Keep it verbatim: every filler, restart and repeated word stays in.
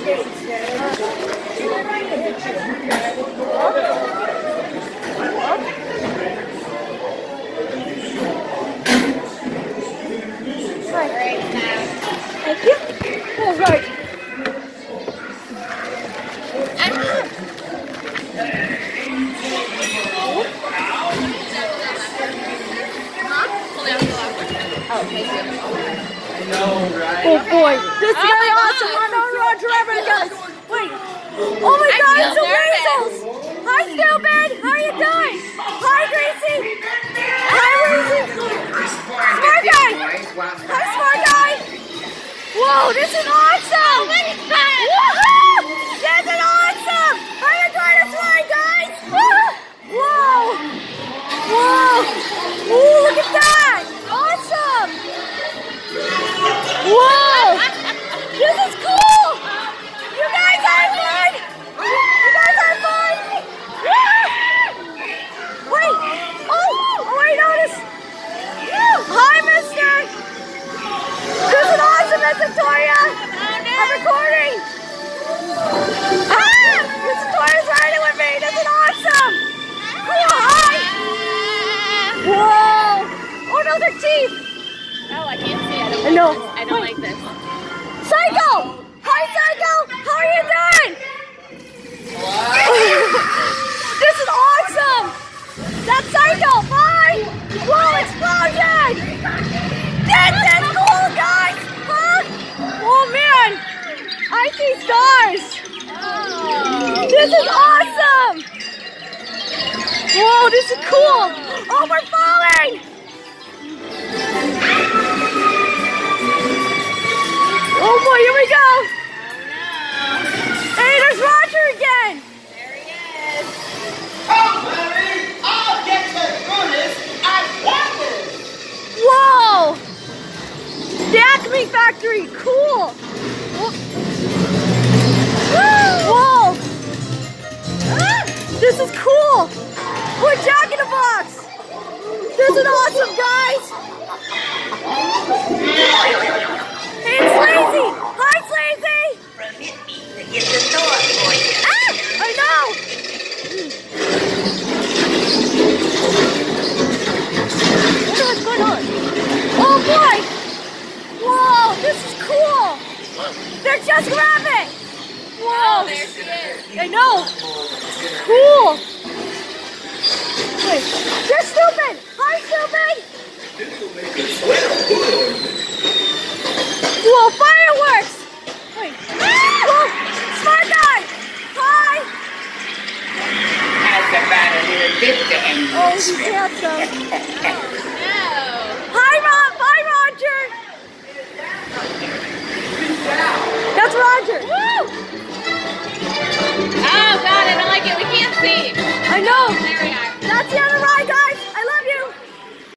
Thank you. All right. Oh boy, this is gonna be awesome! Run on Roger Ever, guys! Wait! Oh my god, it's the weasels! Hi Stupid! How are you doing? Hi Gracie! Hi Gracie! Smart guy! Hi Smart guy! Whoa, this is awesome! Woohoo! This is awesome! How you doing this morning, guys? Whoa! Whoa! Ooh, look at that! Awesome! Whoa! This is cool! You guys are fun! You guys are fun! Wait! Oh! Oh, I noticed! Hi, mister! This is awesome, Miss Victoria! I'm recording! Ah! Miss Victoria's riding with me! This is awesome! Cool, hi! Whoa! Oh no, they're teeth! Oh, I can't see. I don't I know. like this. I don't like this. Psycho! Hi, Psycho! How are you doing? This is awesome! That's Psycho! Hi! Whoa, explosion! This is cool, guys! Huh? Oh, man! I see stars! Oh. This is awesome! Whoa, this is cool! Oh, we're falling! Oh boy, here we go! Oh no! Hey, there's Roger again! There he is! Come, Larry! I'll get the goodness at once! Whoa! The Acme Factory, cool! Whoa! Ah, this is cool! We're Jack in the Box! This is awesome, guys! Hey, it's Lazy! Hi, Lazy! Permit me to get the door for you. Ah! I know! What's going on? Oh boy! Whoa, this is cool! They're just grabbing! Whoa! Oh, there she is. I know! Cool! Wait, they're stupid! Hi, stupid! Whoa, fireworks! Wait. Whoa, smart guy! Hi! How's about a little dip to end Oh, this he's trip? handsome. No! Hi, Rob! Hi, Roger! That's Roger! Woo! Oh god, I don't like it. We can't see. I know! There we are. That's the end of the ride, guys!